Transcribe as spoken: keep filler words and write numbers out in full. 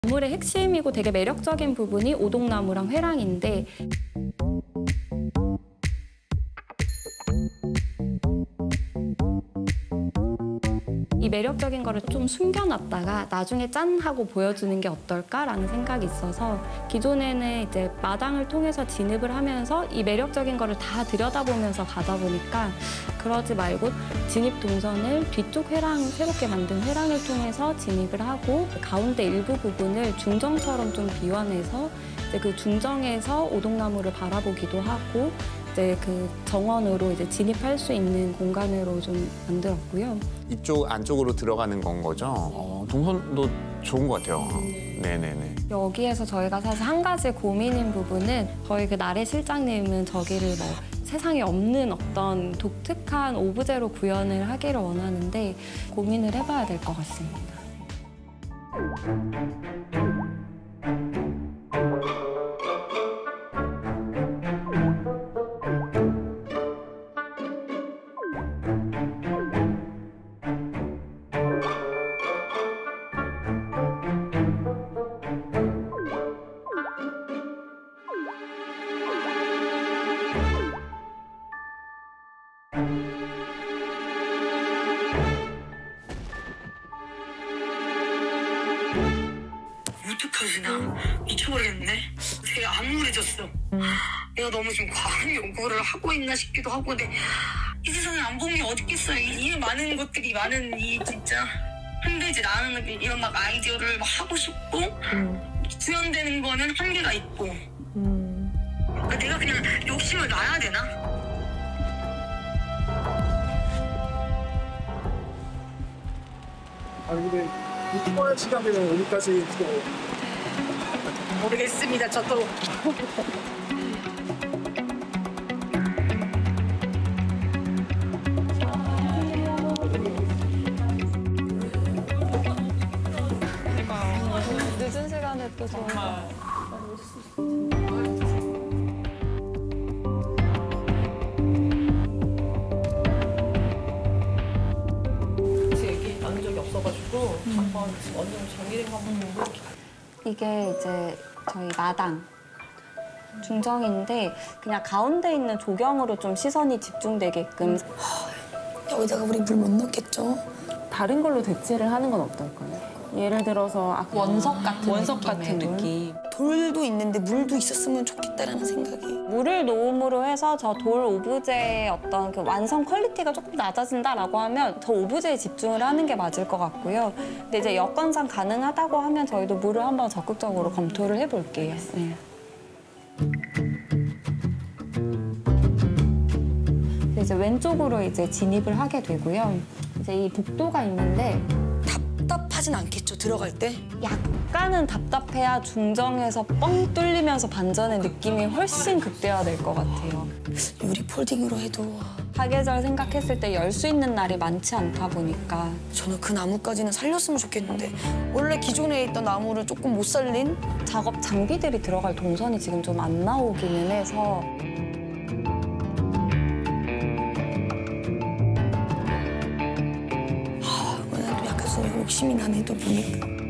건물의 핵심이고 되게 매력적인 부분이 오동나무랑 회랑인데 이 매력적인 거를 좀 숨겨놨다가 나중에 짠 하고 보여주는 게 어떨까라는 생각이 있어서 기존에는 이제 마당을 통해서 진입을 하면서 이 매력적인 거를 다 들여다보면서 가다 보니까 그러지 말고 진입 동선을 뒤쪽 회랑, 새롭게 만든 회랑을 통해서 진입을 하고 가운데 일부 부분을 중정처럼 좀 비워내서 이제 그 중정에서 오동나무를 바라보기도 하고 이제 그 정원으로 이제 진입할 수 있는 공간으로 좀 만들었고요. 이쪽 안쪽으로 들어가는 건 거죠? 어, 동선도 좋은 것 같아요. 네네네. 여기에서 저희가 사실 한 가지 고민인 부분은 저희 그 나래 실장님은 저기를 뭐 세상에 없는 어떤 독특한 오브제로 구현을 하기를 원하는데 고민을 해봐야 될 것 같습니다. 어떡하지 나 미쳐버리겠네. 되게 암울해졌어. 음. 내가 너무 좀 과한 요구를 하고 있나 싶기도 하고 근데 이 세상에 안 본 게 어디 있겠어요. 이, 이 많은 것들이 많은 이 진짜 힘들지. 나는 이런 막 아이디어를 막 하고 싶고 음. 구현되는 거는 한계가 있고 음. 그러니까 내가 그냥 욕심을 놔야 되나? 아니 근데 이 통화 시간에는 어디까지 또 모르겠습니다. 저도. 늦은 시간에 또 정말 없어가지고 음. 한번 어느 정도 정리된 거 한번 보고 이게 이제 저희 마당 중정인데 그냥 가운데 있는 조경으로 좀 시선이 집중되게끔 여기다가 우리 물 못 넣겠죠? 다른 걸로 대체를 하는 건 어떨까요? 예를 들어서 아까 원석 같은 원석 느낌의 같은 돌? 느낌. 돌도 있는데 물도 있었으면 좋겠다라는 생각이. 물을 놓음으로 해서 저 돌 오브제의 어떤 그 완성 퀄리티가 조금 낮아진다라고 하면 저 오브제에 집중을 하는 게 맞을 것 같고요. 근데 이제 여건상 가능하다고 하면 저희도 물을 한번 적극적으로 검토를 해볼게요. 네. 이제 왼쪽으로 이제 진입을 하게 되고요. 이제 이 복도가 있는데 답답하진 않겠죠, 들어갈 때? 약간은 답답해야 중정에서 뻥 뚫리면서 반전의 느낌이 훨씬 극대화될 것 같아요. 유리 폴딩으로 해도 사계절 생각했을 때 열 수 있는 날이 많지 않다 보니까 저는 그 나무까지는 살렸으면 좋겠는데 원래 기존에 있던 나무를 조금 못 살린? 작업 장비들이 들어갈 동선이 지금 좀 안 나오기는 해서 아, 오늘 또 약간 좀 욕심이 나네, 또 보니까.